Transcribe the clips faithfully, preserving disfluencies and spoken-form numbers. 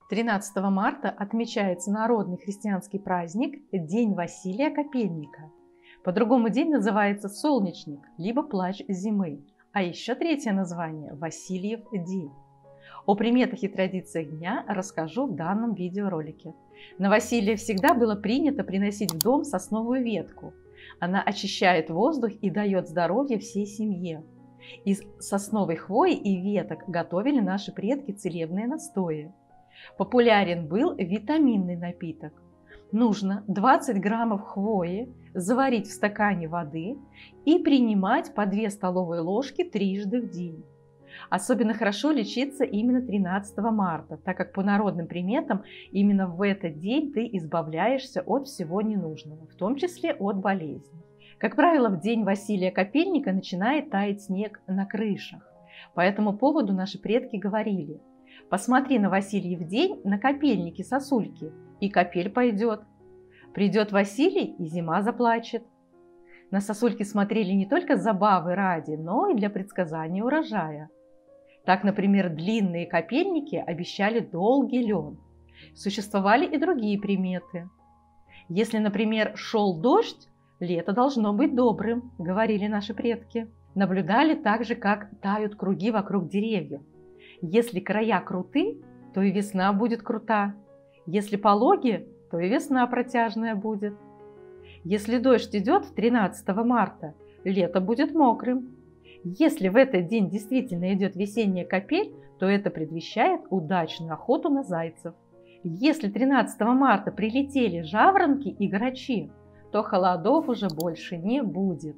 тринадцатого марта отмечается народный христианский праздник День Василия Копельника. По-другому день называется Солнечник, либо Плач зимы. А еще третье название – Васильев день. О приметах и традициях дня расскажу в данном видеоролике. На Василия всегда было принято приносить в дом сосновую ветку. Она очищает воздух и дает здоровье всей семье. Из сосновой хвои и веток готовили наши предки целебные настои. Популярен был витаминный напиток. Нужно двадцать граммов хвои заварить в стакане воды и принимать по две столовые ложки трижды в день. Особенно хорошо лечиться именно тринадцатого марта, так как по народным приметам именно в этот день ты избавляешься от всего ненужного, в том числе от болезней. Как правило, в день Василия Копельника начинает таять снег на крышах. По этому поводу наши предки говорили: посмотри на Васильев день на копельнике сосульки, и капель пойдет. Придет Василий, и зима заплачет. На сосульки смотрели не только забавы ради, но и для предсказания урожая. Так, например, длинные копельники обещали долгий лен. Существовали и другие приметы. Если, например, шел дождь, лето должно быть добрым, говорили наши предки. Наблюдали также, как тают круги вокруг деревьев. Если края круты, то и весна будет крута. Если пологи, то и весна протяжная будет. Если дождь идет тринадцатого марта, лето будет мокрым. Если в этот день действительно идет весенняя капель, то это предвещает удачную охоту на зайцев. Если тринадцатого марта прилетели жаворонки и грачи, то холодов уже больше не будет.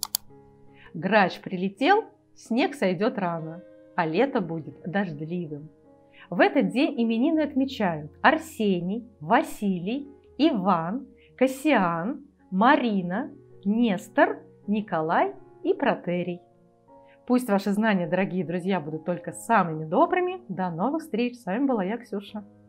Грач прилетел, снег сойдет рано, а лето будет дождливым. В этот день именины отмечают Арсений, Василий, Иван, Кассиан, Марина, Нестор, Николай и Протерий. Пусть ваши знания, дорогие друзья, будут только самыми добрыми. До новых встреч! С вами была я, Ксюша.